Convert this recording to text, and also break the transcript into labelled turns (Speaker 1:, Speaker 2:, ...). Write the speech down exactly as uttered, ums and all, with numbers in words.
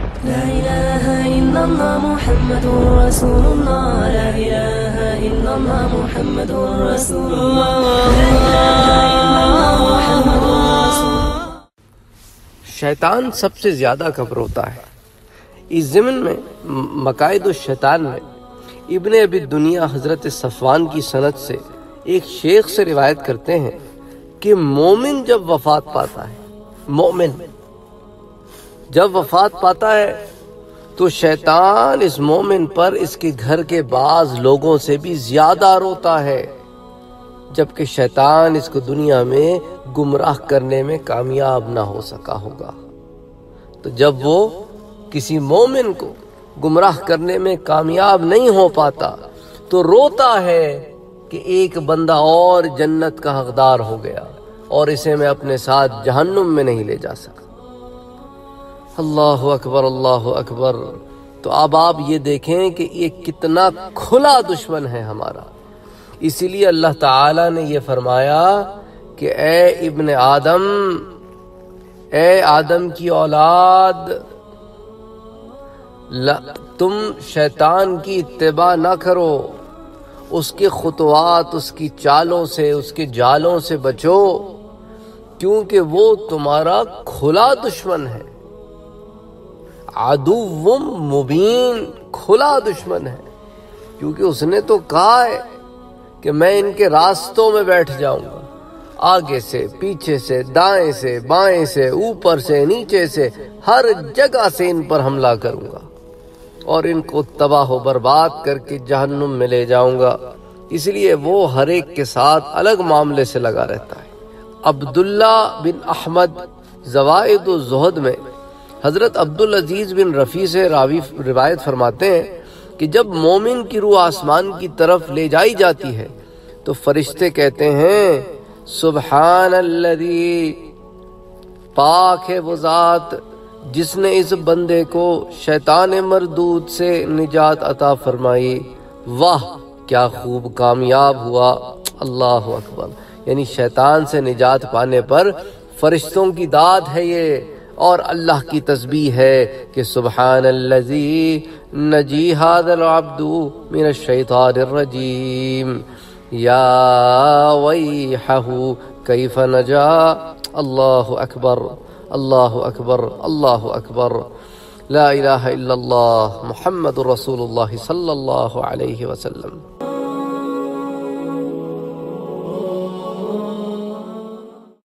Speaker 1: لا إله إلا الله محمد رسول الله لا إله إلا الله محمد رسول الله لا إله إلا الله محمد رسول الله.
Speaker 2: شیطان سب سے زیادہ کبر ہوتا ہے. اس ضمن میں مقائد الشیطان میں ابن ابی دنیا حضرت صفوان کی سند سے ایک شیخ سے روایت کرتے ہیں کہ مومن جب وفات پاتا ہے مومن جب وفات پاتا ہے تو شیطان اس مومن پر اس کے گھر کے بعض لوگوں سے بھی زیادہ روتا ہے، جبکہ شیطان اس کو دنیا میں گمراہ کرنے میں کامیاب نہ ہو سکا ہوگا. تو جب وہ کسی مومن کو گمراہ کرنے میں کامیاب نہیں ہو پاتا تو روتا ہے کہ ایک بندہ اور جنت کا حقدار ہو گیا اور اسے میں اپنے ساتھ جہنم میں نہیں لے جا سکا. اللہ اکبر اللہ اکبر. تو اب آپ یہ دیکھیں کہ یہ کتنا کھلا دشمن ہے ہمارا. اسی لیے اللہ تعالی نے یہ فرمایا کہ اے ابن آدم، اے آدم کی اولاد، تم شیطان کی اتباع نہ کرو، اس کے خطوات، اس کی چالوں سے، اس کے جالوں سے بچو، کیونکہ وہ تمہارا کھلا دشمن ہے. عدو مبین، کھلا دشمن ہے، کیونکہ اس نے تو کہا ہے کہ میں ان کے راستوں میں بیٹھ جاؤں گا، آگے سے، پیچھے سے، دائیں سے، بائیں سے، اوپر سے، نیچے سے، ہر جگہ سے ان پر حملہ کروں گا اور ان کو تباہ و برباد کر کے جہنم میں لے جاؤں گا. اس لیے وہ ہر ایک کے ساتھ الگ معاملے سے لگا رہتا ہے. عبداللہ بن احمد زوائد الزہد میں حضرت عبدالعزیز بن رفیع سے راوی روایت فرماتے ہیں کہ جب مومن کی روح آسمان کی طرف لے جائی جاتی ہے تو فرشتے کہتے ہیں سبحان الذی، پاک ہے وہ ذات جس نے اس بندے کو شیطان مردود سے نجات عطا فرمائی. واہ کیا خوب کامیاب ہوا. اللہ اکبر. یعنی شیطان سے نجات پانے پر فرشتوں کی داد ہے یہ، اور اللہ کی تسبیح ہے کہ سبحان الذی نجی ھذا العبد من الشیطان الرجیم یا ویحہ کیف نجا. اللہ اکبر اللہ اکبر اللہ اکبر. لا الہ الا اللہ محمد رسول اللہ صلی اللہ علیہ وسلم.